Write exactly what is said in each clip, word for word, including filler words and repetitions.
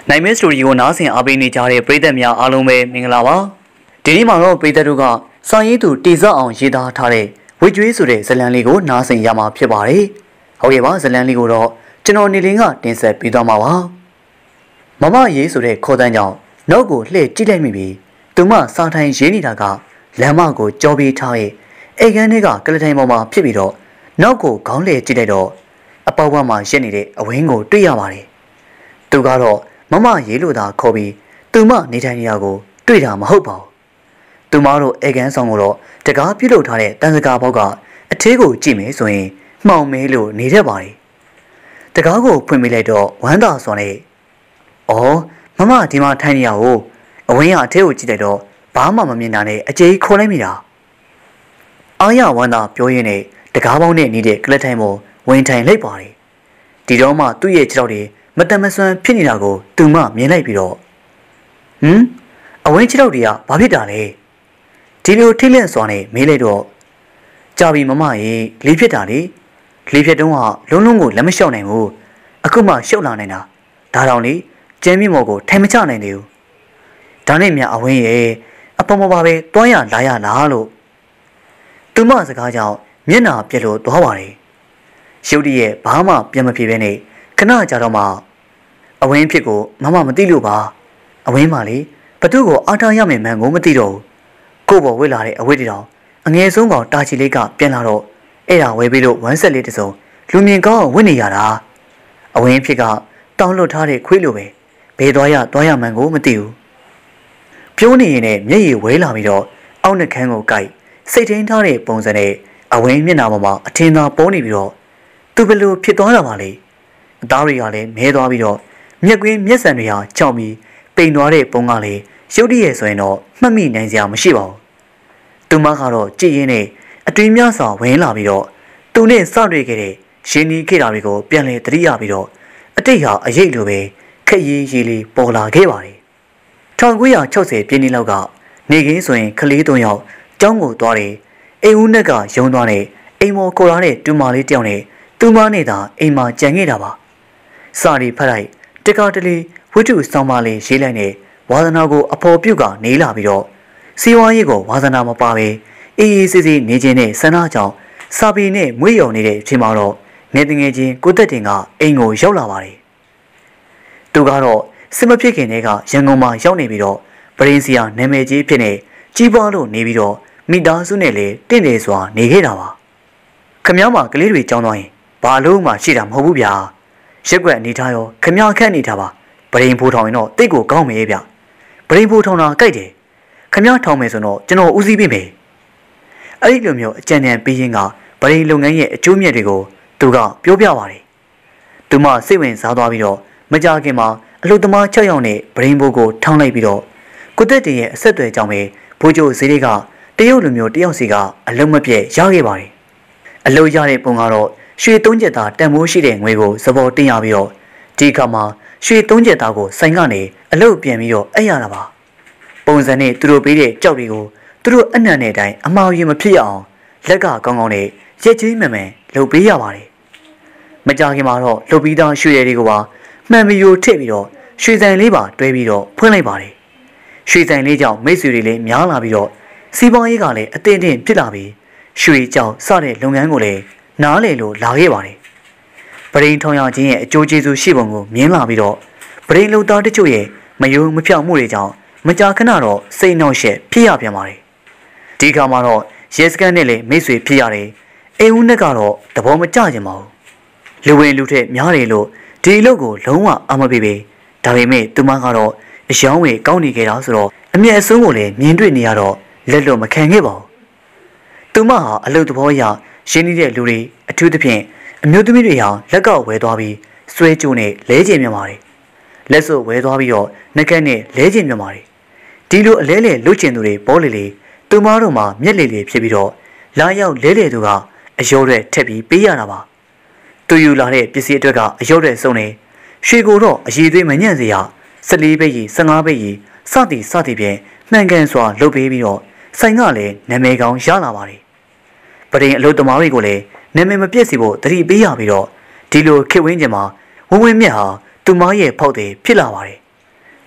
နိုင်မင်းစတိုရီကိုနားဆင်အားပေးနေကြတဲ့ပရိသတ်များအားလုံးပဲမင်္ဂလာပါဒီနေ့မှာတော့ပရိသတ်တို့ကစာရေးသူတိစောက်အောင်ရေးသားထားတဲ့ဝေကျွေးဆိုတဲ့ဇာတ်လမ်းလေးကိုနားဆင်ရမှာဖြစ်ပါတယ်ဟုတ်ကဲ့ပါဇာတ်လမ်းလေးကိုတော့ကျွန်တော်နေလင်းကတင်ဆက်ပေးသွားမှာပါမမရေးဆိုတဲ့ခေါ်တန်းကြောင့်နောက်ကိုလှည့်ကြည့်လိုက်မိပြီးသူမစာထိုင်ရေးနေတာကလမ်းမကိုကြောပြီးထားရဲ့အိမ်ခန်းထဲကကလထိုင်ပေါ်မှာဖြစ်ပြီးတော့နောက်ကိုခေါင်းလှည့်ကြည့်လိုက်တော့အပေါက်ဝမ်းမှာရက်နေတဲ့အဝင်းကိုတွေ့ရပါတယ်သူကတော့မမရေးလို့သာခေါ်ပြီးသူမနေထိုင်နေရကိုတွေ့တာမဟုတ်ပါဘူးသူမတို့အေကန်ဆောင်ကိုတော့တကားပြုတ်လုပ်ထားတဲ့တန်စကားဘောက်ကအထီးကိုကြည့်မယ်ဆိုရင်မှောင်မဲလို့နေတတ်ပါတယ်တကားကိုဖွင့်ပေးလိုက်တော့ဝမ်းသာစွာနဲ့အော်မမဒီမှာထိုင်နေရကိုအဝင်းကအထီးကိုကြည့်လိုက်တော့ဘာမှမမြင်တာနဲ့အကျေးခေါ်လိုက်မိတာအားရဝမ်းသာပြောရင်းနဲ့တကားပေါင်းနဲ့နေတဲ့ကလထိုင်ပေါ်ဝင်ထိုင်လိုက်ပါတယ်ဒီတော့မှသူ့ရဲ့ခြေထောက်တွေမတမဆွမ်းဖြစ်နေတာကိုသူမမြင်လိုက်ပြီးတော့ဟမ်အဝင်းခြေထောက်တွေကဘာဖြစ်တာလဲဒီလိုထိတ်လန့်စွာနဲ့မေးလိုက်တော့ကြာပြီမမရေလေးဖြစ်တာလေလေးဖြစ်တုန်းကလုံးလုံးကိုလက်မလျှောက်နိုင်ဘူးအခုမှရှုပ်လာနေတာဒါတောင်လေကျင်းမြင့်မော်ကိုထိုင်မချနိုင်သေးဘူးဒါနဲ့မြအဝင်းရေအပေါ်မပါပဲတွန်းရလာရလားလို့သူမစကားကြောင့်မျက်နှာပြက်လို့သွားပါတယ်ရုတ်တရက်ဘာမှပြန်မပြေပဲနဲ့ခဏကြာတော့မှအဝင်းဖြစ်ကိုမမမသိလို့ပါအဝင်းမလေးဘသူ့ကိုအားထားရမယ်မှန်ကိုမသိတော့ဘူးကို့ဘော်ဝစ်လာတဲ့အဝိတ္တတောင်အငယ်ဆုံးကောင်တာချီလေးကပြန်လာတော့အဲ့ဒါဝဲပြီးလို့ဝမ်းဆက်လေးတစုံလူမြင်ကောင်းဝစ်နေရတာအဝင်းဖြစ်ကတောင်းလွတ်ထားတဲ့ခွေးလိုပဲဘယ်သွားရသွားရမှန်ကိုမသိဘူးပြုံးနေရင်လည်းမျက်ရည်ဝဲလာပြီးတော့အောက်နှက်ခမ်းကိုကိုက်စိတ်ထင်းထားတဲ့ပုံစံနဲ့အဝင်းမျက်နှာပေါ်မှာအထင်သာပေါ်နေပြီးတော့သူဘယ်လိုဖြစ်သွားတာပါလဲအသားတွေကလည်းမဲသွားပြီးတော့မျက်ကွင်းမျက်စံတွေဟာကြောက်ပြီးပိန်သွားတဲ့ပုံကလည်းရုပ်တရက်ဆိုရင်တော့မှတ်မိနိုင်စရာမရှိပါဘူးသူမကတော့ကြည်ရင်းနဲ့အတွင်းများစွာဝင်လာပြီးတော့သူနဲ့စတွေ့ခဲ့တဲ့ရင်းနှီးခဲ့တာတွေကိုပြန်လဲသတိရပြီးတော့အတိတ်ဟာအရေးလိုပဲခက်ရေးရေးလေးပေါ်လာခဲ့ပါတယ်၁၉၆၀ပြည့်နှစ်လောက်ကနေခင်းဆိုရင်ကလေးသုံးယောက်ကျောင်းကိုသွားတယ်အိမ်ဦးနက်ကရုံသွားတဲ့အိမ်မော်ကိုလာတဲ့တူမလေးတယောက်နဲ့သူမနဲ့သာအိမ်မှာကြံခဲ့တာပါစာရီဖတ်လိုက်တကားတလေဝိတုဆောင်မလေးရေးလိုက်နဲ့ဝါသနာကိုအဖော်ပြုတ်ကနေလာပြီးတော့စီဝါရေးကိုဝါသနာမပါပဲအေးအေးဆေးဆေးနေခြင်းနဲ့ဆန္ဒကြောင့်စာပေနဲ့မွေးရုံနေတဲ့အချိန်မှာတော့ငယ်တငယ်ချင်းကိုသက်တင်ကအိမ်ကိုရောက်လာပါတယ်သူကတော့စစ်မဖြစ်ခင်တည်းကရန်ကုန်မှာရောက်နေပြီးတော့ပရင်းစီယာနာမည်ကြီးဖြစ်နေကြီးပွားလို့နေပြီးတော့မိသားစုနဲ့လည်းတင့်တယ်စွာနေခဲ့တာပါခမည်းမကလေးတွေကြောင်းသွားရင်ဘာလို့မှရှိတာမဟုတ်ဘူးဗျာရက်ွက်အနေထားရောခမည်းခန့်နေထားပါပရင်းဖိုးထောင်ရင်တော့တိတ်ကိုကောင်းမယ်ဗျပရင်းဖိုးထောင်တာကြိုက်တယ်ခမည်းထောင်မယ်ဆိုတော့ကျွန်တော်ဦးစီးပေးမယ်အဲ့ဒီလိုမျိုးအကြံဉာဏ်ပေးရင်းကပရင်းလုပ်ငန်းရဲ့အကျိုးမြတ်တွေကိုသူကပြောပြပါတယ်သူမစိတ်ဝင်စားသွားပြီးတော့မကြခင်မှာအလုသမား၆ယောက်နဲ့ပရင်းဘိုးကိုထောင်းလိုက်ပြီးတော့ကိုသက်တင်ရဲ့အဆက်အသွယ်ကြောင့်ပဲဘိုးကျိုးဈေးတွေကတရုတ်လူမျိုးတယောက်စီကအလုံးမပြည့်ရခဲ့ပါတယ်အလုံးရတဲ့ပုံကတော့ရွှေသုံးချက်သားတန်မိုးရှိတဲ့ငွေကိုစပေါ်တင်ရပြီးတော့ဒီကမှာရွှေသုံးချက်သားကိုဆိုင်ကနေအလုပြန်ပြီးတော့အဲ့ရတာပါပုံစံနဲ့သူတို့ပေးတဲ့ကြောက်တွေကိုသူတို့အနံ့တဲ့အတိုင်းအမှားရမဖြစ်ရအောင်လက်ကကောင်းကောင်းနဲ့ရက်ချင်းမှန်မှန်လုပ်ပေးရပါတယ်မကြခင်မှာတော့လုပ်ပြီးသားရွှေရည်တွေကိုပါမှန်ပြီးရိုထည့်ပြီးတော့ရွှေဆိုင်လေးပါတွဲပြီးတော့ဖွင့်လိုက်ပါတယ်ရွှေဆိုင်လေးကြောင့်မိတ်ဆွေတွေလည်းများလာပြီးတော့စီးပွားရေးကလည်းအတင်းတင်းဖြစ်လာပြီးရွှေကြောင့်စတဲ့လုပ်ငန်းကိုလည်းနားလေလို့လာခဲ့ပါတယ်ပရင်းထောင်ရခြင်းရဲ့အကျိုးကျေးဇူးရှိပုံကိုမြင်လာပြီးတော့ပရင်းလူသားတချို့ရဲ့မယုံမဖြောက်မှုတွေကြောင့်မကြာခဏတော့စိတ်နှောက်ယှက်ဖြစ်ရပြန်ပါတယ်ဒီခါမှာတော့ရဲစခန်းနဲ့လည်းမိတ်ဆွေဖြစ်ရတယ်အိမ်ဦးနဲ့ကတော့သဘောမကျကြပါဘူးလူဝင်လူထက်များတယ်လို့ဒီအလုပ်ကိုလုံးဝအမပေးပေဒါပေမဲ့သူမကတော့အယောင်းဝယ်ကောင်းနေကြတာဆိုတော့အမျက်အစွန်းကိုလည်းမြင်တွေ့နေရတော့လက်လွတ်မခံခဲ့ပါဘူးသူမဟာအလုပ်သဘောအရရင်းနှီးတဲ့လူတွေအထူးသဖြင့်အမျိုးသမီးတွေဟာလက်ကောက်ဝဲသွားပြီးဆွဲကြိုးနဲ့လဲကျင်မြန်ပါတယ်လက်စွပ်ဝဲသွားပြီးတော့နှက်ကက်နဲ့လဲကျင်မြန်ပါတယ်ဒီလိုအလဲလဲလွတ်ကျင်သူတွေပေါ်လေလေသူမတို့မှာမျက်လေလေဖြစ်ပြီးတော့လာရောက်လဲလေသူကအယောတဲ့ထက်ပြီးပေးရတာပါသူယူလာတဲ့ပစ္စည်းအတွက်ကအယောတဲ့စုံနေရွှေကိုတော့အည်သွေးမညံ့စေရ၁၄ဘိတ်ကြီး၁၅ဘိတ်ကြီးစသည်စသည်ဖြင့်မှန်ကန်စွာလုပ်ပေးပြီးတော့ဆိုင်ကလည်းနာမည်ကောင်းရလာပါတယ်ပရင်းအလုပ်သမားတွေကိုလည်းနာမည်မပြည့်စီဖို့တတိပေးရပြီးတော့ဒီလိုခေဝင်းကျင်မှာဝဝင်းမြက်ဟာသူမရဲ့ဖောက်တယ်ဖြစ်လာပါတယ်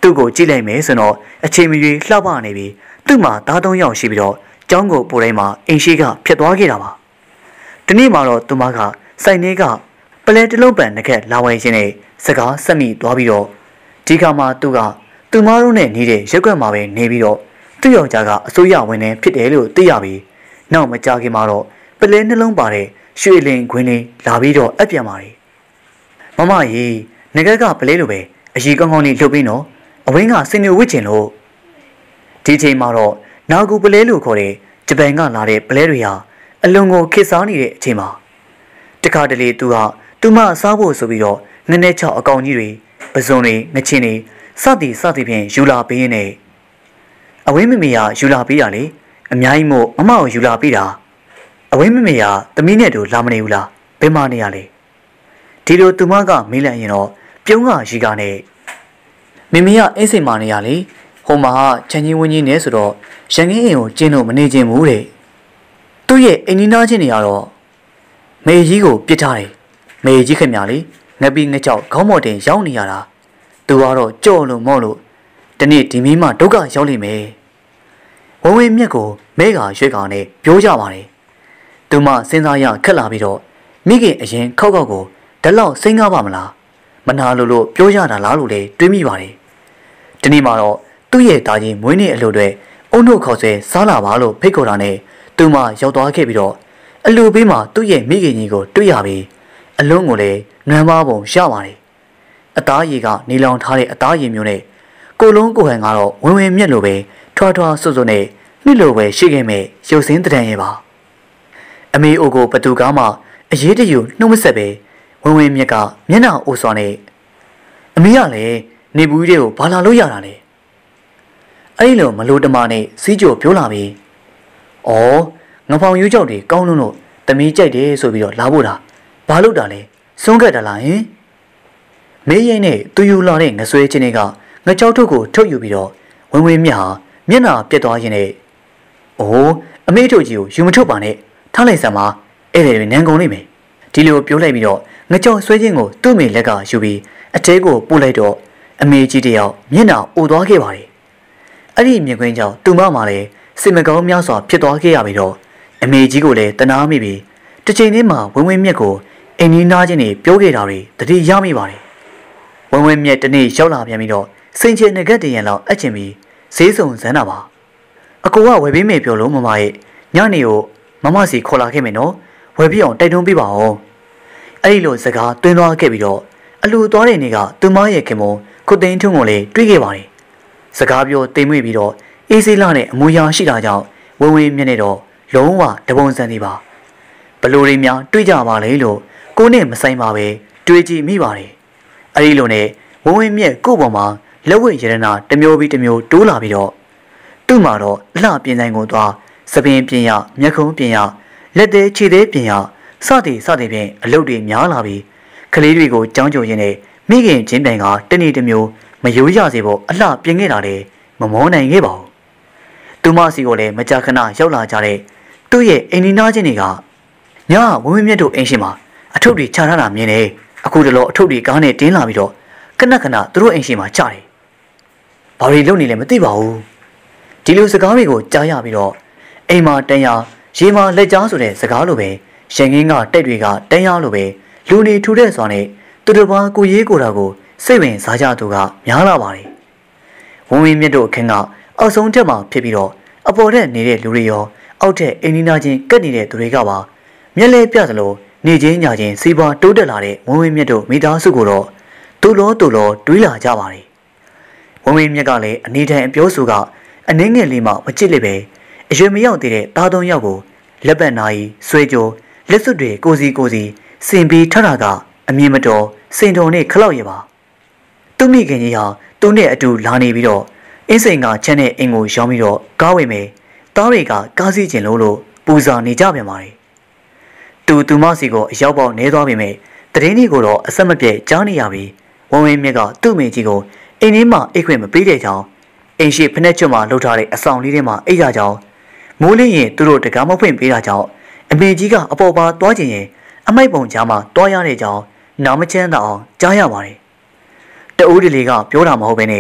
သူ့ကိုကြည့်လိုက်မယ်ဆိုတော့အချိန်မရွေးလှပနေပြီးသူ့မှာသားသုံးယောက်ရှိပြီးတော့ကျောင်းကိုပို့တိုင်းမှာအိမ်ရှိကဖြစ်သွားခဲ့တာပါဒီနေ့မှာတော့သူမကစိုက်နေကပလဲတလုံးပန်တစ်ခက်လာဝိုင်းရှင်နဲ့စကားဆက်မိသွားပြီးတော့ဒီကမှသူကသူမတို့နဲ့နေတဲ့ရက်ွက်မှာပဲနေပြီးတော့သူ့ယောက်ျားကအစိုးရဝန်ထမ်းဖြစ်တယ်လို့သိရပြီးနောက်မကြာခင်မှာတော့ပလဲနှလုံးပါတဲ့ရွှေလင်ခွင်းလေးလာပြီးတော့အပြန်ပါတယ်မမကြီးငကက်ကပလဲလိုပဲအကြီးကောင်းကောင်းလေးလှုပ်ပြီးတော့အဝင်းကစင်နေဝစ်ချင်လို့ဒီချိန်မှာတော့နာဂူပလဲလို့ခေါ်တဲ့ဂျပန်ကလာတဲ့ပလဲတွေဟာအလွန်ကိုခေတ်စားနေတဲ့အချိန်မှာတခါတလေသူကသူမစားဖို့ဆိုပြီးတော့နည်းနည်းချောက်အကောင်ကြီးတွေပစုံတွေငချင်းတွေစသည်စသည်ဖြင့်ယူလာပေးနေအဝင်းမမေကယူလာပေးတာလေအများကြီးမို့မမကိုယူလာပေးတာအဝင်းမမေကသမီးနဲ့တူလာမနေဘူးလားဘယ်မှနေရလဲဒီလိုသူမကမေးလိုက်ရင်တော့ပြုံးကရီကနဲ့မမေကအိတ်စိတ်မာနေရလေဟိုမှာချန်ချင်းဝင်းကြီးနဲ့ဆိုတော့ရန်ကင်းအိမ်ကိုကျင်းလို့မနေခြင်းဘူးတဲ့သူ့ရဲ့အိမ်နီးနားချင်းတွေကတော့မေကြီးကိုပြစ်ထားတယ်မေကြီးခင်ဗျာလေငပီးငကြောက်ခေါင်းမော်တင်ရောက်နေရတာသူကတော့ကြော့လို့မော့လို့ဒီနေ့ဒီမင်းမဒုက္ခရောက်လိမ့်မယ်ဝဝင်းမြက်ကိုမဲကရွှေကောင်နဲ့ပြောကြပါတယ်သူမစဉ်းစားရခက်လာပြီးတော့မိခင်အရင်ခောက်ခောက်ကိုဓလောက်စိတ်ကားပါမလားမနာလို့လို့ပြောရတာလားလို့လည်းတွေးမိပါတယ်ဒီနေ့မှာတော့သူ့ရဲ့တာကြီးမွေးနေ့အလို့တွေအုံတို့ခေါ်ဆွဲစားလာပါလို့ဖိတ်ခေါ်တာနဲ့သူမရောက်သွားခဲ့ပြီးတော့အလူပေးမှာသူ့ရဲ့မိခင်ကြီးကိုတွေ့ရပြီးအလုံးကိုလည်းနွမ်းပါပုံရပါတယ်အသားရည်ကနေလောင်ထားတဲ့အသားရည်မျိုးနဲ့ကိုလုံးကိုဟန်ကတော့ဝင်ဝင်မြက်လိုပဲထွားထွားဆွတ်ဆွတ်နဲ့နှစ်လိုပဲရှိခဲ့မဲ့ရုပ်စင်းတံရဲ့ပါအမေအိုကိုဘသူကားမှအရေးတယူနှုတ်မဆက်ပဲဝင်ဝင်မြက်ကမျက်နှာအိုစွာနဲ့အမေကလည်းနေဘူးတွေကိုဘာလာလို့ရတာလဲအဲ့လိုမလို့တမနဲ့စီးကြိုပြောလာပြီးဩငဖောင်ယူကြောက်တွေကောင်းလုံးလို့တမီးကြိုက်တယ်ဆိုပြီးတော့လာဖို့တာဘာလို့တာလဲစွန့်ခဲ့တာလားဟင်မေးရင်နဲ့သူယူလာတဲ့ငဆွဲချင်းတွေကငကြောက်ထုတ်ကိုထုတ်ယူပြီးတော့ဝင်ဝင်မြဟာမျက်နှာပြက်သွားရင်နဲ့အိုးအမေထုတ်ကြီးကိုယူမထုတ်ပါနဲ့ထားလိုက်စမ်းပါအဲ့ဒါတွေနန်းကုန်လိမ့်မယ်ဒီလိုပြောလိုက်ပြီးတော့ငကြောက်ဆွဲချင်းကိုသူ့မိလက်ကယူပြီးအတဲကိုပို့လိုက်တော့အမေကြီးတယောက်မျက်နှာအိုသွားခဲ့ပါတယ်အဲ့ဒီမြင်ကွင်းကြောင့်သူမမှလည်းစိတ်မကောင်းများစွာဖြစ်သွားခဲ့ရပြီးတော့အမေကြီးကိုလည်းတနာမိပြီးတစ်ချိန်လေးမှာဝင်ဝင်မြက်ကိုအိမ်နီးနားချင်းတွေပြောခဲ့တာတွေတတိရမိပါတယ်ဝင်ဝင်မြက်တနေ့ရောက်လာပြန်ပြီးတော့စိန်ချေငကက်တရံလောက်အပ်ချင်ပြီးဈေးစုံစမ်းတာပါအကိုကဝယ်ပေးမယ်ပြောလို့မမရဲ့ညနေကိုမမစီခေါ်လာခဲ့မယ်နော်ဝယ်ပြအောင်တိုက်တွန်းပေးပါအောင်အဲ့ဒီလိုစကားတွင်းသွားခဲ့ပြီးတော့အလူသွားတဲ့နေ့ကသူမရဲ့ခင်မုံခုသိန်းထုံးကိုလည်းတွေးခဲ့ပါတယ်စကားပြောတိမ်မွေ့ပြီးတော့အေးစေးလာနဲ့အမူအရာရှိတာကြောင့်ဝဝင်းမြက်နဲ့တော့လုံးဝတပုံစံနေပါဘလို့တွေများတွေးကြပါလေလို့ကိုနဲ့မဆိုင်ပါပဲတွေးကြည့်မိပါတယ်အဲ့ဒီလိုနဲ့ဝဝင်းမြက်ကို့ပေါ်မှာလက်ဝဲရတနာတစ်မျိုးပြီးတစ်မျိုးတိုးလာပြီးတော့သူ့မှာတော့အလှပြင်ဆိုင်ကိုသွားစပင်ပြင်ရမျက်ခုံးပြင်ရလက်သေးခြေသေးပြင်ရစသည်စသည်ဖြင့်အလုပ်တွေများလာပြီးကလေးတွေကိုကြောင်းကြိုရင်းနဲ့မိခင်ချင်းတိုင်ကတနေ့တစ်မျိုးမယိုးရစေဖို့အလှပြင်ခဲ့တာလေမမောနိုင်ခဲ့ပါဘူးသူမစီကိုလည်းမကြာခဏရောက်လာကြတဲ့သူ့ရဲ့အိမ်နီးနားချင်းတွေကညဝင်းဝင်းမြတ်တို့အိမ်ရှိမှာအထုပ်တွေချထားတာမြင်နေအခုတလောအထုပ်တွေကားနဲ့တင်းလာပြီးတော့ခဏခဏသူတို့အိမ်ရှိမှာချတယ်ဘာတွေလုပ်နေလဲမသိပါဘူးဒီလိုစကားတွေကိုကြားရပြီးတော့အိမ်မှာတန်ရရေမှာလက်ကြားဆိုတဲ့စကားလိုပဲရန်ကင်းကတက်တွေကတန်ရလိုပဲလူနေထူတဲ့စွာနဲ့သူတို့ဘာကိုရေးကိုတာကိုစိတ်ဝင်စားကြသူကများလာပါတယ်ဝင်းဝင်းမြတ်တို့အခင်းကအောက်ဆုံးထက်မှာဖြစ်ပြီးတော့အပေါ်ထက်နေတဲ့လူတွေရောအောက်ထက်အိမ်နီးနားချင်းကတ်နေတဲ့သူတွေကပါမျက်လဲပြသလိုနေချင်းညချင်းစီးပွားတိုးတက်လာတဲ့ဝင်းဝင်းမြတ်တို့မိသားစုကိုတော့တူလောတူလောတွေးလာကြပါတယ်ဝင်းဝင်းမြတ်ကလည်းအနေထိုင်အပြောဆိုကအနှင်းငယ်လေးမှမကြည့်လိုက်ပဲအရွယ်မရောက်သေးတဲ့သားသုံးယောက်ကိုလက်ပတ်နာရီဆွဲကြောလက်စွပ်တွေကိုစီကိုစီစင်ပြီးထတာကအမြင်မတော်စင်တော်နဲ့ခလောက်ရပါသူမိခင်ကြီးဟာသူနဲ့အတူလာနေပြီးတော့အင်းစိန်ကချမ်းတဲ့အိမ်ကိုရောင်းပြီးတော့ကားဝင်မယ်သားတွေကကားစီးကျင်လို့လို့ပူဇော်နေကြပြန်ပါတယ်တူတူမစီကိုအရောက်ပေါက်နေသွားပြီမဲ့တရင်ကြီးကိုတော့အဆက်မပြတ်ကြားနေရပြီဝဝင်းမြက်ကသူ့မိကြီးကိုအိမ်ထဲမှာအိတ်ခွင့်မပေးတဲ့ကြောင်းအိမ်ရှိဖက်နှက်ကျွတ်မှာလှုပ်ထားတဲ့အဆောင်လေးထဲမှာအိတ်ရကြောင်းမိုးလင်းရင်သူတို့တကားမဖွင့်ပေးတာကြောင့်အမေကြီးကအပေါ်ပါသွားခြင်းရင်အမိုက်ပုံကြားမှာတွားရတဲ့ကြောင်းနာမချမ်းသာအောင်ကြားရပါတယ်တအိုးတလေကပြောတာမဟုတ်ဘဲနဲ့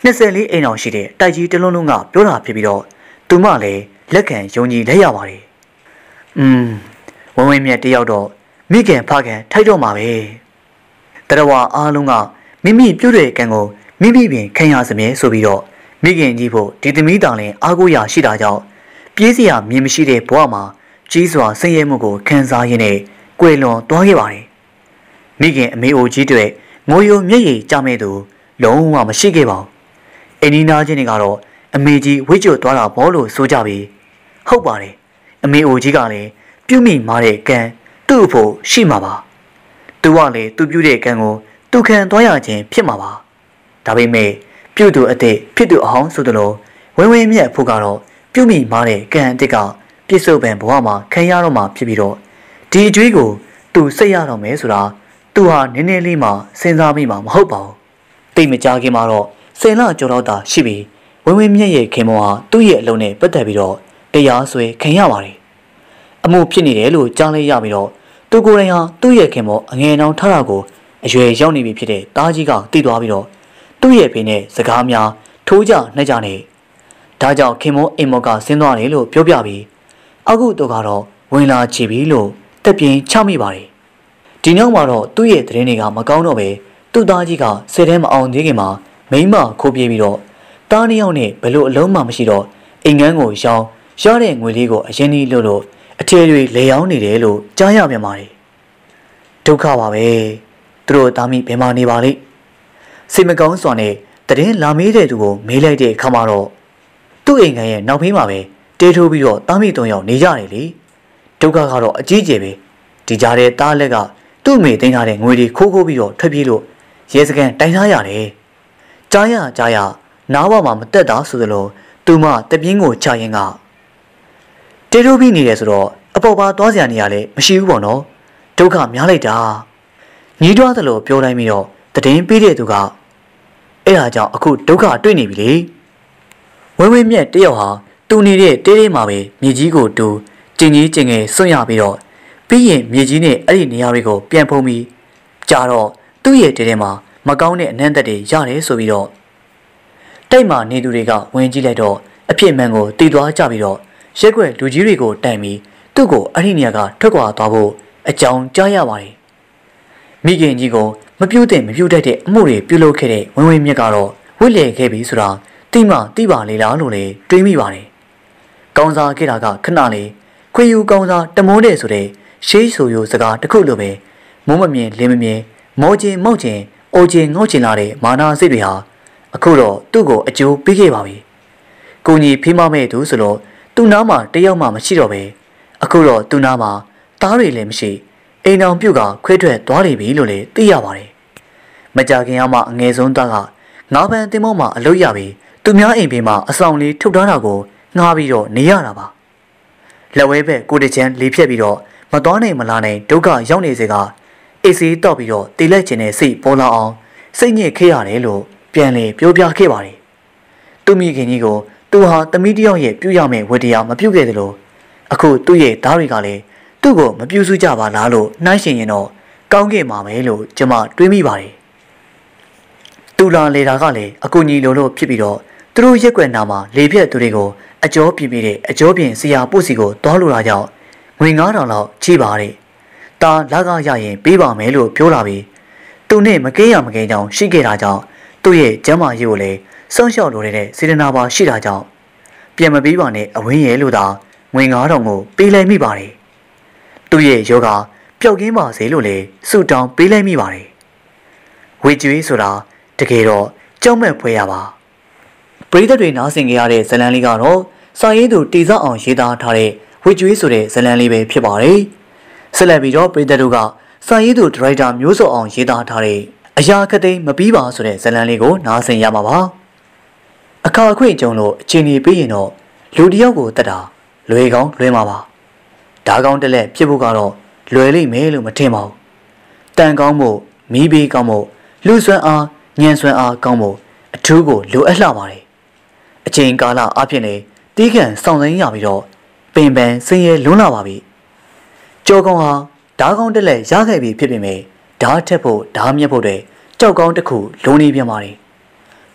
နှစ်ဆယ်လေးအိမ်အောင်ရှိတဲ့တိုက်ကြီးတလုံးလုံးကပြောတာဖြစ်ပြီးတော့သူမလည်းလက်ခံယုံကြည်လက်ရပါတယ်။อืมဝင်းဝင်းမြတ်တယောက်တော့မိခင်ဖခင်ထိုက်တော့မှာပဲ။တရဝအားလုံးကမိမိပြုတ်တဲ့ကံကိုမိမိပင်ခံရစမြဲဆိုပြီးတော့မိခင်ကြီးဖို့ဒီသမီးတောင်လည်းအားကိုးရရှိတာကြောင့်ပြေးစရာမြင်မရှိတဲ့ဘဝမှာကြီးစွာဆင်းရဲမှုကိုခံစားရင်းနဲ့ကွယ်လွန်သွားခဲ့ပါတယ်။မိခင်အမေအိုကြီးတွေငိုယိုမျက်ရည်ကျမဲ့သူလုံးဝမရှိခဲ့ပါဘူး။အင်းနီနာချင်းတွေကတော့အမေကြီးဝိကျွတ်သွားတာဘောလို့ဆိုကြပြီ။ဟုတ်ပါတယ်။အမေအိုကြီးကလည်းပြုမိမာတဲ့ကံသူ့အဖို့ရှိမှာပါ။သူကလည်းသူပြုတဲ့ကံကိုသူခံသွားရခြင်းဖြစ်မှာပါ။ဒါပေမဲ့ပြုသူအသက်ဖြစ်သူအဟောင်းဆိုသလိုဝင်းဝင်းမြတ်ဖို့ကတော့ပြုမိမာတဲ့ကံအစ်ကပြစ္ဆုတ်ပံဘဝမှာခံရတော့မှာဖြစ်ပြီးတော့ဒီအကျွေးကိုသူစိတ်ရတော့မယ်ဆိုတာသူဟာနည်းနည်းလေးမှစဉ်းစားမိမှာမဟုတ်ပါဘူး။တိတ်မကြခင်မှာတော့ဆယ်လကျော်တော့တာရှိပြီးဝင်းဝင်းမြတ်ရဲ့ခင်မောဟာသူ့ရဲ့အလုံးနဲ့ပတ်သက်ပြီးတော့တရားစွဲခံရပါတယ်။အမှုဖြစ်နေတယ်လို့ကြားလိုက်ရပြီးတော့သူကိုယ်တိုင်ဟာသူ့ရဲ့ခင်မောအငယ်နှောင်းထားတာကိုအရွယ်ရောက်နေပြီဖြစ်တဲ့တားကြီးကသိသွားပြီးတော့သူ့ရဲ့ဖေနဲ့စကားများထိုးကြနှက်ကြနေဒါကြောင့်ခင်မောအိမ်မောကဆင်းသွားတယ်လို့ပြောပြပြီးအခုတော့ကတော့ဝင်လာချီပြီလို့တက်ပြင်းချမိပါတယ်ဒီနောက်မှာတော့သူ့ရဲ့သတင်းတွေကမကောင်းတော့ပဲသူ့သားကြီးကဆယ်တန်းမအောင်သေးခင်မှာမိန်းမခိုးပြေးပြီးတော့တားနှစ်ယောက်နဲ့ဘလို့အလုံးမှမရှိတော့အိမ်ငန်းကိုရှောင်းရတဲ့ငွေလေးကိုအရင်ကြီးလို့လို့အထည်တွေလေယောင်းနေတယ်လို့ကြားရပြန်ပါတယ်ဒုက္ခပါပဲသူတို့သားမိဘယ်မှာနေပါလိမ့်စိတ်မကောင်းစွာနဲ့တရင်လာမေးတဲ့သူကိုမေးလိုက်တဲ့အခါမှာတော့သူ့အိမ်ငန်းရဲ့နောက်ဖေးမှာပဲတေးထိုးပြီးတော့သားမိသုံးယောက်နေကြတယ်လေဒုက္ခကတော့အကြီးကျယ်ပဲဒီကြားတဲ့သားလက်ကသူ့မိသိမ်းထားတဲ့ငွေတွေခိုးခိုးပြီးတော့ထွက်ပြေးလို့ရဲစခန်းတိုင်ထားရတယ်ကြားရကြားရနားဘမှာမတက်တာဆိုသလိုသူမတပြင်းကိုချရင်ကတေးထိုးပြီးနေတယ်ဆိုတော့အပေါ်ပါသွားစရာနေရာလည်းမရှိဘူးပေါ့နော်ဒုက္ခများလိုက်တာညီးတွားသလိုပြောတိုင်းပြီးတော့တည်င်းပေးတဲ့သူကအဲ့ဒါကြောင့်အခုဒုက္ခတွေ့နေပြီလေဝင်းဝင်းမြက်တယောက်ဟာတူနေတဲ့တေးသေးမှာပဲမြေကြီးကိုတူကျင်ကြီးကျင်ငယ်စွန့်ရပြီးတော့ပြီးရင်မြေကြီးနဲ့အဲ့ဒီနေရာတွေကိုပြန်ဖုံးပြီးကြာတော့သူ့ရဲ့တေးသေးမှာမကောင်းတဲ့အနံ့သက်တွေရတယ်ဆိုပြီးတော့တိုက်မှာနေသူတွေကဝင်ကြည့်လိုက်တော့အဖြစ်မှန်ကိုတည်သွားကြပြီးတော့ရက်ွက်လူကြီးတွေကိုတိုင်ပြီးသူ့ကိုအဲ့ဒီနေရာကထွက်ခွာသွားဖို့အကြောင်းကြားရပါတယ်မိခင်ကြီးကိုမပြုတ်တဲ့မပြုတ်တတ်တဲ့အမှုတွေပြုလုပ်ခဲ့တဲ့ဝင်းဝင်းမြတ်ကတော့ဝိလေခဲ့ပြီဆိုတာတိမတိပါလေလားလို့လေတွေးမိပါတယ်။ကောင်းစားခဲ့တာကခဏလေးခွေယူကောင်းစားတမိုးတဲ့ဆိုတဲ့ရှေးဆိုရိုစကားတစ်ခုလိုပဲမိုးမမြင်လင်းမမြင်မောချင်းမောက်ချင်းအိုချင်းငေါ့ချင်းလာတဲ့မာနာစိတ်တွေဟာအခုတော့သူ့ကိုအကျိုးပေးခဲ့ပါပြီ။ကိုကြီးဖေးမမဲ့သူဆိုလို့သူ့နားမှာတယောက်မှမရှိတော့ပဲအခုတော့သူ့နားမှာသားတွေလည်းမရှိအိမ်အောင်ပြုတ်ကခွဲထွက်သွားနေပြီလို့လည်းသိရပါတယ်။မကြခင်အောင်မှအငယ်ဆုံးသားကငါးပန်းတင်မောမှာအလုပ်ရပြီးသူများအိမ်ပေးမှာအဆောင်လေးထုတ်ထားတာကိုငှားပြီးတော့နေရတာပါ။လက်ဝဲဘက်ကိုတချမ်းလေးဖြက်ပြီးတော့မသွားနိုင်မလာနိုင်ဒုက္ခရောက်နေစေကအေးစေးတော့ပြီးတော့တေးလက်ကျင်တဲ့စိတ်ပေါ်လာအောင်စိတ်ညစ်ခဲ့ရတယ်လို့ပြန်လေပြောပြခဲ့ပါတယ်။သူမိခင်ကြီးကိုသူဟာသမီးတယောက်ရဲ့ပြုရမယ့်ဝတ္တရားမပြုခဲ့သလိုအခုသူ့ရဲ့ဓာတ်တွေကလည်းသူ့ကိုမပြုစုကြပါလားလို့နှိုင်းရှင်ရင်တော့ကောင်းခဲ့မှာပဲလို့ကျွန်မတွေးမိပါတယ်။တူလာလေတာကလည်းအကူညီလိုလို့ဖြစ်ပြီးတော့သူတို့ရက်ွက်နာမှာလေပြက်သူတွေကိုအကျော်ပြပြတဲ့အကျော်ပြင်ဆရာပုစီကိုတွားလိုတာကြောင့်ငွေငါးထောင်လောက်ချိပါတယ်။တာလာကရရင်ပေးပါမယ်လို့ပြောလာပြီးသူနဲ့မကဲရမကဲကြောင်ရှိခဲ့တာကြောင့်သူ့ရဲ့ကျမ်းမာရေးကိုလည်းစောင့်ရှောက်လိုတဲ့စေတနာပါရှိတာကြောင့်ပြန်မပေးပါနဲ့အဝင်းရဲလို့သာငွေငါးထောင်ကိုပေးလိုက်မိပါတယ်။သူ့ရဲ့ယောဂပျောက်ကင်းပါစေလို့လည်းဆုတောင်းပေးလိုက်မိပါတယ်။ဝေကျွေးဆိုတာတကယ်တော့ကြောက်မဲ့ဖွယ်ရပါပရိသတ်တွေနားဆင်ကြရတဲ့ဇလံလေးကတော့စာရေးသူတီဆောက်အောင်ရေးသားထားတဲ့ဝေကျွေးဆိုတဲ့ဇလံလေးပဲဖြစ်ပါတယ်။ဆက်လက်ပြီးတော့ပရိသတ်တို့ကစာရေးသူဒရိုက်တာမျိုးစောအောင်ရေးသားထားတဲ့အရာခသိမ်းမပြီးပါဆိုတဲ့ဇလံလေးကိုနားဆင်ရမှာပါ။အခါအခွင့်အကြုံလို့အချိန်ကြီးပြီးရင်တော့လူတယောက်ကိုတတ်တာလွယ်ကောင်းလွယ်မှာပါ။ဓာကောင်းတက်လက်ဖြစ်ဖို့ကတော့လွယ်လိမ့်မယ်လို့မထင်ပါဘူး။တန်ကောင်းမှုမီးဘေးကောင်းမှုလူစွမ်းအားညံစွမ်းအားကောင်းမှုအထူးကိုလိုအပ်လှပါတယ်။အချိန်ကာလအဖြစ်နဲ့တီးခန့်ဆောင်သိမ်းရပြီးတော့ပင်ပန်းဆင်းရဲလွန်းလာပါပြီ။ကြောကောင်းဟာဓာကောင်းတက်လက်ရခဲ့ပြီဖြစ်ပေမဲ့ဓာထက်ဖို့ဓာမြက်ဖို့တွေကြောက်ကောင်းတစ်ခုလုံးနေပြန်ပါတယ်။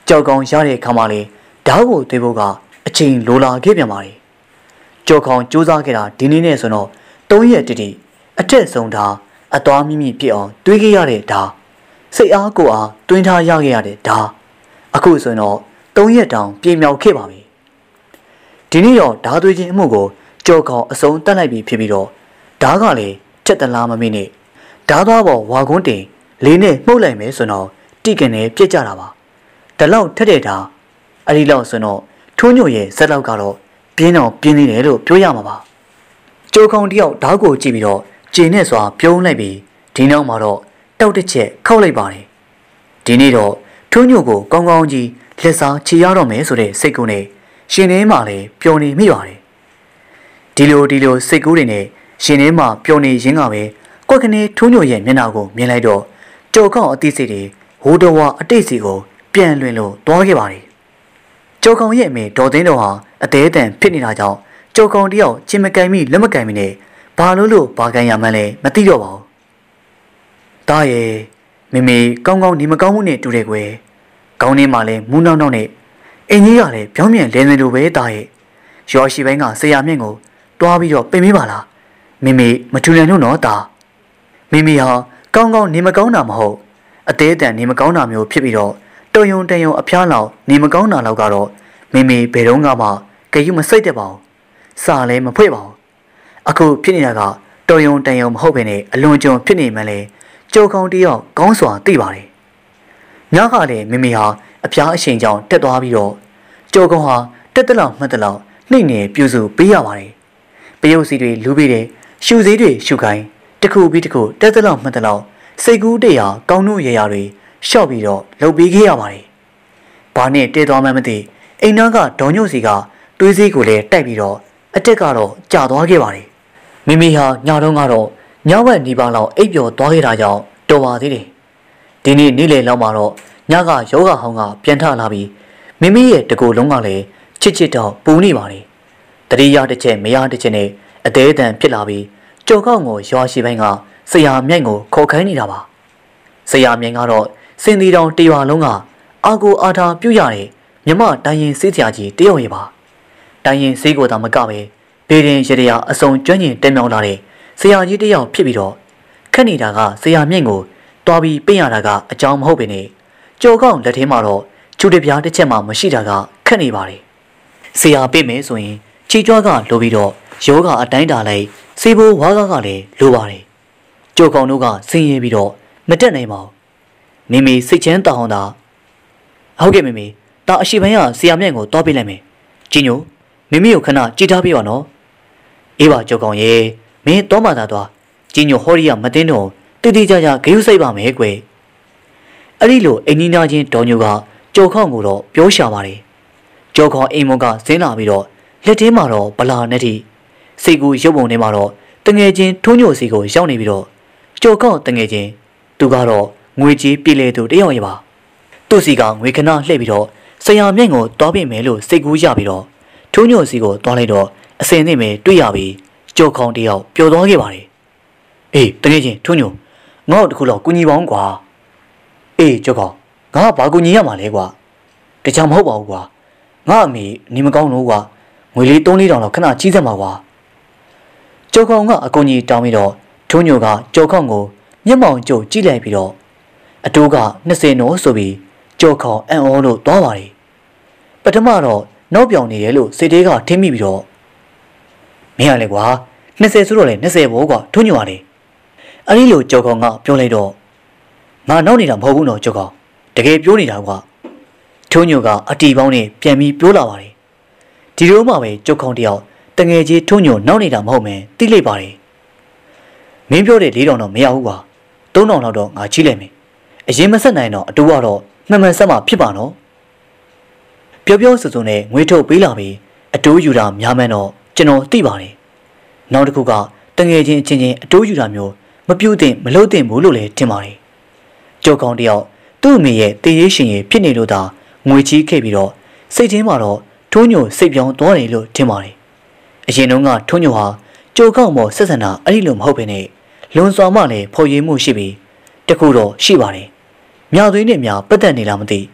ကြောက်ကောင်ရတဲ့ခါမှလေဓာတ်ကိုသွေးဖို့ကအချိန်လိုလာခဲ့ပြန်ပါလေကြောက်ကောင်စူးစမ်းခဲ့တာဒီနေ့နဲ့ဆိုတော့သုံးရက်တတိအထက်ဆုံးဓာတ်အသွားမိမိပြစ်အောင်တွေးခဲ့ရတဲ့ဓာတ်စိတ်အားကိုယ်အားတွင်းထားရခဲ့ရတဲ့ဓာတ်အခုဆိုရင်တော့သုံးရက်တောင်ပြေမြောက်ခဲ့ပါပြီဒီနေ့တော့ဓာတ်သွေးခြင်းအမှုကိုကြောက်ကောင်အစုံတက်လိုက်ပြီဖြစ်ပြီးတော့ဓာတ်ကလည်းချက်တလားမမေ့နဲ့ဓာတ်သွားပေါ်ဝါကွန်းတင်လေးနဲ့မှုတ်လိုက်မယ်ဆိုတော့တိကန်နဲ့ပြစ်ကြတာပါဒါလောက်ထက်တဲ့ဓာတ်အဲ့ဒီလောက်ဆိုတော့ထိုးညို့ရဲ့ဇက်လောက်ကတော့ပြင်းတော့ပြင်းနေတယ်လို့ပြောရမှာပါကြောက်ကောင်တယောက်ဓာတ်ကိုကြည့်ပြီးတော့ကျင်းနဲ့စွာပြုံးလိုက်ပြီးဒီနောက်မှာတော့တောက်တစ်ချက်ခောက်လိုက်ပါတယ်ဒီနေ့တော့ထိုးညို့ကိုကောင်းကောင်းကြီးလက်စားချီရတော့မယ်ဆိုတဲ့စိတ်ကူးနဲ့ရှင်ထဲမှာလည်းပျော်နေမိပါတယ်ဒီလိုဒီလိုစိတ်ကူးတွေနဲ့ရှင်ထဲမှာပျော်နေရင်းကပဲကွက်ကနေထိုးညို့ရဲ့မျက်နှာကိုမြင်လိုက်တော့ကြော်ကောက်အသိစိတ်တွေဟိုးတော်ဝအတိတ်စီကိုပြန်လွင်လို့တွားခဲ့ပါတယ်ကြော်ကောင်ရဲ့အမေဒေါ်သိန်းတော်ဟာအသေးအတန်ဖြစ်နေတာကြောင့်ကြော်ကောင်တယောက်ချင်းမကင်မိလက်မကင်မိနဲ့ဘာလို့လို့ဘာကန်ရမှန်းလဲမသိတော့ပါဘူး။ဒါရဲ့မေမေကောင်းကောင်းနေမကောင်းမှုနဲ့တူတယ်ကွယ်။ကောင်းနေမှလည်းမူးနောက်နောက်နဲ့အင်ကြီးကလည်းပြောင်းပြန်လဲနေလိုပဲဒါရဲ့ရောရှိပိုင်းကဆရာမြင့်ကိုတွားပြီးတော့ပြင်ပေးပါလား။မေမေမထူနိုင်လို့နော်ဒါ။မေမေဟာကောင်းကောင်းနေမကောင်းတာမဟုတ်အသေးအတန်နေမကောင်းတာမျိုးဖြစ်ပြီးတော့တုံယုံတန်ယုံအဖျားလောက်နေမကောင်းတာလောက်ကတော့မေမေဘယ်တော့မှကြည့်မစိတ်တတ်ပါဘူး။စာလည်းမဖွဲ့ပါဘူး။အခုဖြစ်နေတာကတော်ယုံတန်ယုံမဟုတ်ဘဲနဲ့အလွန်ကျွံဖြစ်နေမှလည်းကြောက်ကောင်းတယောက်ကောင်းစွာသိပါတယ်။ညကလည်းမိမိဟာအဖျားအရှင်ကြောင့်တက်သွားပြီးတော့ကြောက်ကောင်းဟာတက်တလောက်မှတ်တလောက်နှိမ့်နေပြူစုပေးရပါတယ်။ပယုတ်စီတွေလူပေးတယ်ရှူစည်းတွေရှူခိုင်းတစ်ခုပြီးတစ်ခုတက်တလောက်မှတ်တလောက်စိတ်ကူးတရားကောင်းတို့ရရတွေရှော့ပြီးတော့လှုပ်ပေးခဲ့ရပါတယ်။ဘာနဲ့တဲသွားမှမသိအိမ်နာကဒေါ်ညို့စီကတွေးစည်းကိုလည်းတိုက်ပြီးတော့အတက်ကတော့ကြာသွားခဲ့ပါတယ်။မိမိဟာညတော့ကတော့ညဝက်နေပါလောက်အိပ်ပျော်သွားခဲ့တာကြောင့်တော်ပါသေးတယ်။ဒီနေ့နေ့လယ်လောက်မှာတော့ညကယောဂဟောင်းကပြန်ထလာပြီးမိမိရဲ့တကူလုံးကလည်းချစ်ချစ်တော့ပူနေပါတယ်။တတိယတစ်ချက်မရတစ်ချက်နဲ့အသေးအတန်ဖြစ်လာပြီးကြော်ကောက်ကိုရွာရှိပိုင်းကဆရာမြိုင်ကိုခေါ်ခိုင်းနေတာပါ။ဆရာမြိုင်ကတော့စင်တီတောင်တရွာလုံးကအာကိုအာထာပြုတ်ရတဲ့မြမတိုင်းရင်စေးစရာကြီးတယောက်ရဲ့ပါ။တိုင်းရင်စေးကိုသာမကပဲဘေးရင်ရရအစုံကျွမ်းကျင်တက်မြောက်လာတဲ့ဆရာကြီးတယောက်ဖြစ်ပြီးတော့ခက်နေတာကဆရာမြင့်ကိုတွားပြီးပြင်ရတာကအကြောင်းမဟုတ်ပေနဲ့ကြော်ကောက်လက်ထဲမှာတော့ချူတပြားတစ်ချက်မှမရှိတာကခက်နေပါတယ်ဆရာပြင်မယ်ဆိုရင်ချီကြွားကလိုပြီးတော့ယောဂအတိုင်းတာလိုက်စေဘိုးဝါကကလည်းလိုပါတယ်ကြော်ကောက်တို့ကဆင်းရဲပြီးတော့မတက်နိုင်ပါဘူးမိမိစိတ်ချမ်းတောင်းတာဟုတ်ကဲ့မိမိဒါအရှိပိုင်းကဆရာမြင့်ကိုတွားပေးလိုက်မယ်ကြီးညိုမိမိကိုခဏကြည့်ထားပေးပါနော်အေးပါကြော်ကောက်ရေမင်းတော့မှသာသွားကြီးညိုဟောရီကမသိတော့တိတိကျကျဂရုစိုက်ပါမယ်ကွယ်အဲ့ဒီလိုအိမ်နီးနားချင်းဒေါ်ညိုကကြော်ခေါန့်ကိုတော့ပြောရှာပါတယ်ကြော်ခေါန့်အိမ်မကဇင်းလာပြီးတော့လက်ထဲမှာတော့ဗလာနဲ့တိစိတ်ကူရုပ်ပုံထဲမှာတော့တငယ်ချင်းထုံးညိုစီကိုရောက်နေပြီးတော့ကြော်ခေါန့်တငယ်ချင်းသူကတော့ငွေကြီးပြည်လေသူတယောက်ရပါသူ့စီကငွေခဏလှည့်ပြီးတော့ဆရာမြင့်ကိုတွားပြင်မယ်လို့စိတ်ကူးရပြီးတော့ထုံးညိုစီကိုတွားလိုက်တော့အစင်နဲ့ပဲတွေ့ရပြီးကြော်ခေါန့်တယောက်ပျော်သွားခဲ့ပါတယ်အေးတကယ်ချင်းထုံးညိုငါ့ကိုတခုလောက်ကူညီပါအောင်ကွာအေးကြော်ခေါန့်ငါကဘာကူညီရမှာလဲကွာတခြားမဟုတ်ပါဘူးကွာငါအမေနေမကောင်းလို့ကွာငွေလေးသုံးလေးတောင်လောက်ခဏကြီးစက်မှာကွာကြော်ခေါန့်ကအကူကြီးတောင်းပြီးတော့ထုံးညိုကကြော်ခေါန့်ကိုမျက်မှောင်ကျုပ်ကြည့်လိုက်ပြီးတော့အတိုးကနှစ်ဆယ်နော်ဆိုပြီးကြော်ခေါန့်အံ့ဩလို့သွားပါတယ်ပထမတော့နောက်ပြောင်နေတယ်လို့စိတ်သေးကထင်းမိပြီးတော့မင်းရလေကွာနှစ်ဆယ်ဆိုတော့လေနှစ်ဆယ်ဘောကွာထုံးညိုပါလေအဲ့ဒီလိုကြော်ခေါန့်ကပြောလိုက်တော့ငါနောက်နေတာမဟုတ်ဘူးနော်ကြော်ခေါန့်တကယ်ပြောနေတာကွာထုံးညိုကအတီပေါင်းနဲ့ပြန်ပြီးပြောလာပါတယ်ဒီလိုမှပဲကြော်ခေါန့်တယောက်တငယ်ကြီးထုံးညိုနောက်နေတာမဟုတ်မယ်သိလိုက်ပါတယ်မင်းပြောတဲ့လေးတောင်တော့မရဘူးကွာသုံးတောင်လောက်တော့ငါချိလိုက်မယ်အရင်မဆက်နိုင်တော့အတူကတော့မှန်မှန်ဆက်မှဖြစ်ပါနော်ပြောပြောဆိုဆိုနဲ့ငွေထုတ်ပေးလာပြီးအတူယူတာများမှန်းတော့ကျွန်တော်သိပါတယ်နောက်တစ်ခုကတငယ်ချင်းအချင်းချင်းအတူယူတာမျိုးမပြုတ်သင့်မလုပ်သင့်ဘူးလို့လည်းထင်ပါတယ်ကြော်ခေါန့်တယောက်သူ့အမေရဲ့တည်ရရှင်ရင်ဖြစ်နေလို့သာငွေချီးခဲ့ပြီးတော့စိတ်ထဲမှာတော့ထုံးညိုစိတ်ပြောင်းသွားတယ်လို့ထင်ပါတယ်အရင်တုန်းကထုံးညိုဟာကြော်ခေါန့်မော်ဆက်ဆံတာအဲ့ဒီလိုမဟုတ်ဘဲနဲ့လွန်စွာမှလည်းဖော်ရည်မှုရှိပြီးတခုတော့ရှိပါတယ်မြသွေးနဲ့မြပတ်သက်နေလားမသိ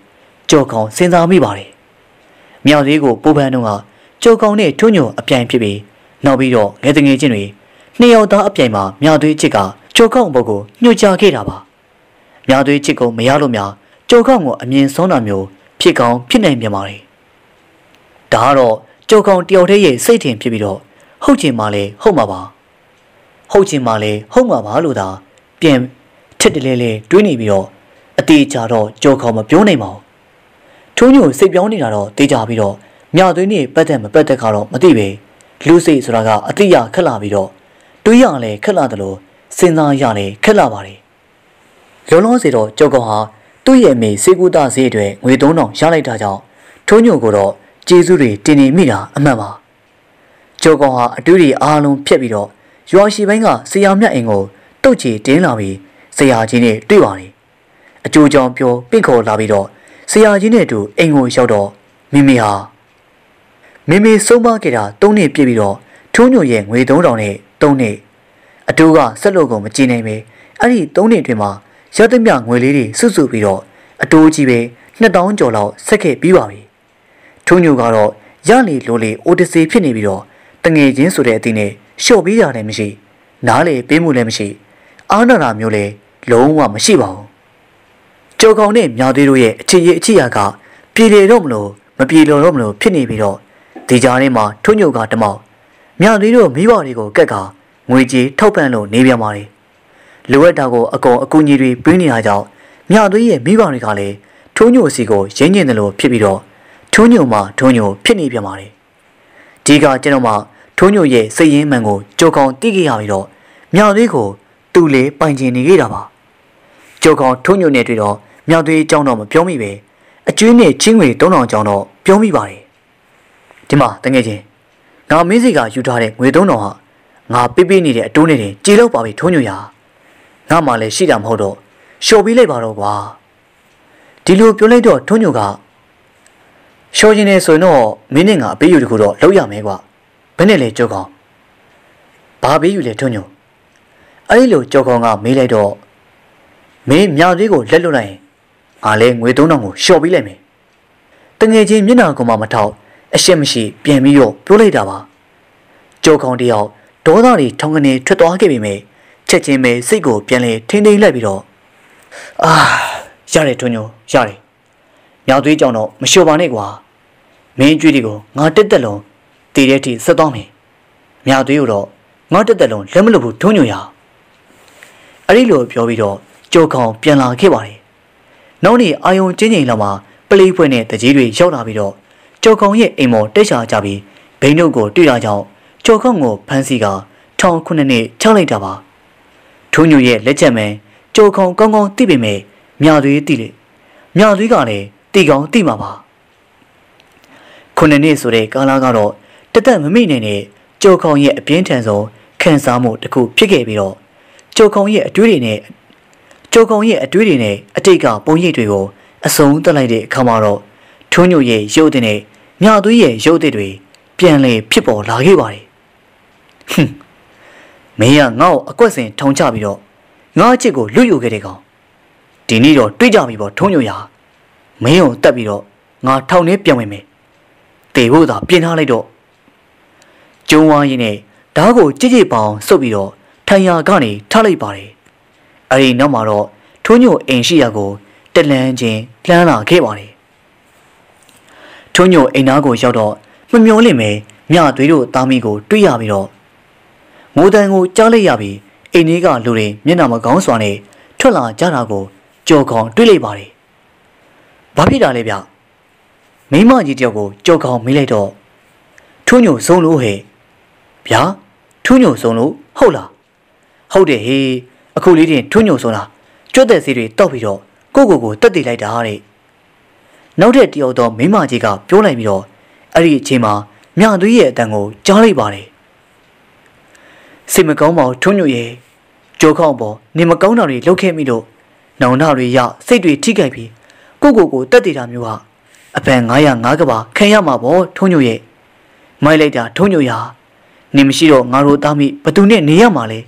ကြော်ကောင်စဉ်းစားမိပါတယ်။မြောက်သေးကိုပူပန်းတော့ကကြော်ကောင်နဲ့ထွန်းညိုအပြိုင်ဖြစ်ပြီးနောက်ပြီးတော့ငယ်တငယ်ချင်းတွေနှစ်ယောက်သားအပြိုင်မှာမြောက်သေးချစ်ကကြော်ကောင်ဘုတ်ကိုညှို့ချခဲ့တာပါ။မြောက်သေးချစ်ကိုမရလို့များကြော်ကောင်ကိုအမြင်ဆုံးတာမျိုးဖြစ်ကောင်းဖြစ်နိုင်ပြန်ပါတယ်။ဒါကတော့ကြော်ကောင်တယောက်တည်းရဲ့စိတ်ထင်ဖြစ်ပြီးတော့ဟုတ်ချင်မှလည်းဟုတ်မှာပါ။ဟုတ်ချင်မှလည်းဟုတ်မှာပါလို့သာပြန်ထစ်တလဲလဲတွေးနေပြီးတော့အတေချာတော့ကြော်ကောင်မပြောနိုင်ပါဘူး။ထုံးညိုစိတ်ပြောင်းနေတာတော့တေးကြပြီးတော့မြောက်သွင်းနေပတ်သက်မပတ်သက်ကတော့မသိပဲလူစိတ်ဆိုတာကအတိအခက်လာပြီးတော့တွေးရလဲခက်လာတယ်လို့စဉ်းစားရလဲခက်လာပါတယ်။လုံးလုံးစီတော့ကြော်ကောင်ဟာသူ့ရဲ့အမေစေကူတာဈေးအတွက်ငွေသုံးထောင်ရလိုက်တာကြောင့်ထုံးညိုကိုတော့ကျေးဇူးတွေတင်နေမိတာအမှန်ပါ။ကြော်ကောင်ဟာအတူတွေအားလုံးဖြတ်ပြီးတော့ရွာရှိပိုင်းကဆရာမြတ်အိမ်ကိုတုတ်ချီတင်းလာပြီးဆရာကြီးနဲ့တွေ့ပါတယ်။အကျိုးကြောင့်ပြောပင့်ခေါ်လာပြီးတော့ဆရာကြီးနဲ့အတူအိမ်ကိုရောက်တော့မိမိဟာမိမိဆုံးမခဲ့တာသုံးနှစ်ပြည့်ပြီးတော့ထုံးညိုရဲ့ငွေသုံးထောင်နဲ့သုံးနှစ်အတူကဆက်လို့ကိုမကြည့်နိုင်ပဲအဲ့ဒီသုံးနှစ်အတွင်းမှာရသမျှငွေလေးတွေစုစုပြီးတော့အတိုးကြီးပဲနှစ်တောင်းကျော်လောက်ဆက်ခဲ့ပြီးပါပြီ။ထုံးညိုကတော့ရလေလိုလေအိုတစီဖြစ်နေပြီးတော့တငယ်ချင်းဆိုတဲ့အသင်းနဲ့လျှော့ပေးရတယ်မရှိနားလေပေးမှုလည်းမရှိအားနာတာမျိုးလည်းလုံးဝမရှိပါဘူး။ကြော်ကောင်နဲ့မြောက်သေးတို့ရဲ့အခြေရအခြေရကပြည်လေတော့မလို့မပြေလို့တော့မလို့ဖြစ်နေပြီးတော့ဒီကြားထဲမှာထုံညိုကတမောက်မြောက်သေးတို့မိဘတွေကိုကက်ကငွေကြေးထောက်ပံ့လို့နေပြန်ပါတယ်။လိုအပ်တာကိုအကုန်အကူအညီတွေပေးနေတာကြောင့်မြောက်သေးရဲ့မိဘတွေကလည်းထုံညိုစီကိုရင်းကျင်တယ်လို့ဖြစ်ပြီးတော့ထုံညိုမှာထုံညိုဖြစ်နေပြန်ပါတယ်။ဒီကကျွန်တော်မှထုံညိုရဲ့စိတ်ရင်းမှန်ကိုကြော်ကောင်သိခဲ့ရပြီးတော့မြောက်သေးကိုသူ့လေပိုင်ကျင်နေခဲ့တာပါ။ကြော်ကောင်ထုံညိုနဲ့တွေ့တော့မြောက်သေးအကြောင်းတော့မပြောမိပဲအကျွေးနဲ့ချင်းငွေသုံးထောင်အကြောင်းတော့ပြောမိပါတယ်။ဒီမှာတကယ်ချင်းငါမင်းစီကယူထားတဲ့ငွေသုံးထောင်ဟာငါပေးပေးနေတဲ့အတိုးနဲ့တင်ကြေလောက်ပါပြီထုံညိုရငါမှလည်းရှိတာမဟုတ်တော့လျှော်ပေးလိုက်ပါတော့ကွာဒီလိုပြောလိုက်တော့ထုံညိုကလျှော်ရင်နေဆိုရင်တော့မင်းနဲ့ငါအပေးယူတခုတော့လောက်ရမယ်ကွာဘယ်နဲ့လဲကြော်ကောင်ဘာပေးယူလဲထုံညိုအဲ့ဒီလိုကြော်ကောင်ကမေးလိုက်တော့မင်းမြောက်သေးကိုလက်လွတ်လိုက်ရင်ငါလည်းငွေသုံးထောင်ကိုလျှော်ပေးလိုက်မယ်တငယ်ချင်းမျက်နှာကောင်မှမထောက်အရှက်မရှိပြန်ပြီးတော့ပြောလိုက်တာပါကြော်ကောင်တယောက်ဒေါသတွေထောင်ကနေထွက်သွားခဲ့ပြီမေချက်ချင်းပဲစိတ်ကိုပြန်လဲထိန်းသိမ်းလိုက်ပြီးတော့အာရတယ်ထွန်းညိုရတယ်မြောက်သွေးကြောင့်တော့မလျှော်ပါနဲ့ကွာမင်းကြွေးတွေကိုငါတက်တက်လုံးတည်တဲ့အထိဆက်သွားမယ်မြောက်သွေးကိုတော့ငါတက်တက်လုံးလက်မလွတ်ဘူးထွန်းညိုရအဲ့ဒီလိုပြောပြီးတော့ကြော်ကောင်ပြန်လာခဲ့ပါတယ်နောက်နေ့အာယုံချင်းချင်းလောက်မှာပလိဖွင့်တဲ့တကြီးတွေရောက်လာပြီးတော့ကြော်ကောင်ရဲ့အိမ်မော်တက်ရှာကြပြီးဘိန်းတို့ကိုတွေ့တာကြောင့်ကြော်ကောင်ကိုဖမ်းဆီးကထောင်ခုနှစ်နှစ်ချလိုက်တာပါထုံးညိုရဲ့လက်ချက်မဲကြော်ကောင်ကောင်းကောင်းသိပေမဲ့မြသွေးသိလေမြသွေးကလည်းတိကောင်းသိမှာပါခုနှစ်နှစ်ဆိုတဲ့ကာလကတော့တသက်မမိနိုင်တဲ့ကြော်ကောင်ရဲ့အပြင်းထန်ဆုံးခံစားမှုတစ်ခုဖြစ်ခဲ့ပြီးတော့ကြော်ကောင်ရဲ့အတွေးတွေနဲ့ကြော်ကောင်ရဲ့အတွေးတွေနဲ့အတိတ်ကပုံရိပ်တွေကိုအစုံတက်လိုက်တဲ့အခါမှာတော့ထုံးညိုရဲ့ရုပ်တဲ့နဲ့မြသွေးရဲ့ရုပ်တဲ့တွေပြန်လဲဖြစ်ပေါ်လာခဲ့ပါတယ်ဟွန်းမင်းကငါ့ကိုအကွက်စင်ထောင်ချပြီးတော့ငါ့အချစ်ကိုလွတ်ယူခဲ့တဲ့ကောင်ဒီနေ့တော့တွေးကြပြီပေါ့ထုံးညိုရမင်းကိုတက်ပြီးတော့ငါထောင်ထဲပြန်ဝင်မယ်တေဖို့သာပြင်ထားလိုက်တော့ကျုံဝါးရင်နဲ့ဓားကိုကြစ်ကြစ်ပေါအောင်စုပ်ပြီးတော့ထိုင်ရာကနေထားလိုက်ပါတယ်အဲဒီနောက်မှာတော့ထုံးညိုအိမ်ရှိရာကိုတလန်းချင်းလှမ်းလာခဲ့ပါတယ်ထုံးညိုအိမ်သားကိုရောက်တော့မမျောလင့်ပဲမြသွေးတို့သားမီးကိုတွေ့ရပြီးတော့ငိုတန်ကိုကြားလိုက်ရပြီးအိမ်လေးကလူတွေမျက်နှာမကောင်းစွာနဲ့ထွက်လာကြတာကိုကြော်ကောင်တွေ့လိုက်ပါတယ်။ဘာဖြစ်တာလဲဗျ။မိမကြီးတယောက်ကိုကြော်ကောင်မေးလိုက်တော့ထုံညိုဆုံးလို့ဟဲ့။ဗျာထုံညိုဆုံးလို့ဟုတ်လား။ဟုတ်တယ်ဟေးအခုလေးတင်ထုံညိုဆုံးလား။ကြွက်တဲ့စီတွေတောက်ပြီးတော့ကိုကိုကိုတက်တည်လိုက်တာတဲ့။နောက်တဲ့တယောက်တော့မိမကြီးကပြောလိုက်ပြီးတော့အဲ့ဒီအချိန်မှာမြသွေးရဲ့အတန်ကိုကြားလိုက်ပါတယ်စိတ်မကောင်းပါဘူးထုံးညိုရဲ့ကြော်ခေါန့်ပေါ်နေမကောင်းတာတွေလုပ်ခဲ့မိလို့နောင်နာတွေရစိတ်တွေထိခိုက်ပြီးကိုကိုကိုတက်တည်တာမျိုးဟာအပန်ငါးရာငါးကဘာခံရမှာပေါ့ထုံးညိုရဲ့မိုက်လိုက်တာထုံးညိုရာနေမရှိတော့ငါတို့သားမိဘသူနဲ့နေရမှာလဲ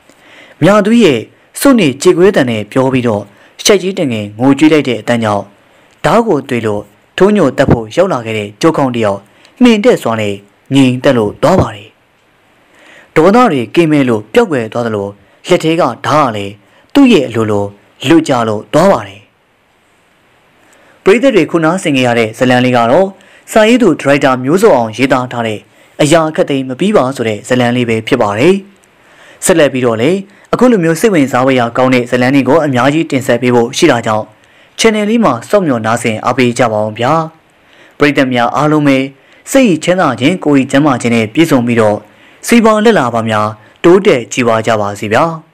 မြသွေးရဲ့စွန့်နေကြေကွဲတန်နဲ့ပြောပြီးတော့ရှိုက်ကြီးတငယ်ငိုကြွေးလိုက်တဲ့အတန်းကြောင့်ဓာတ်ကိုတွေ့လို့ထိုးညိုတက်ဖို့ရောက်လာခဲ့တဲ့ကြိုးကောင်းတယောက်မှင်တဲ့စွာနဲ့ငြိမ်တက်လို့သွားပါတယ်ဒေါသတွေကိမဲလို့ပျောက်ကွယ်သွားသလိုလက်ထဲကဓာတ်ကလည်းသူ့ရဲ့အလိုလိုလွတ်ကြလို့သွားပါတယ်ပရိသတ်တွေခုနားဆင်ကြရတဲ့ဇလံလေးကတော့စာရေးသူဒရိုက်တာမျိုးစုံအောင်ရေးသားထားတဲ့အရာအခက်သိမ်းမပြီးပါဆိုတဲ့ဇလံလေးပဲဖြစ်ပါတယ်ဆက်လက်ပြီးတော့လေအခုလိုမျိုးစိတ်ဝင်စားဖွယ်ရာကောင်းတဲ့ဇလံတွေကိုအများကြီးတင်ဆက်ပေးဖို့ရှိတာကြောင့် channel လေးမှာစောင့်မျှော်နားဆင်အားပေးကြပါအောင်ဗျာပရိသတ်များအားလုံးပဲစိတ်ချမ်းသာခြင်းကိုယ်ကြီးကျန်းမာခြင်းနဲ့ပြည့်စုံပြီးတော့စီပေါင်းလက်လာပါများတိုးတက်ကြည်ဝါကြပါစေဗျာ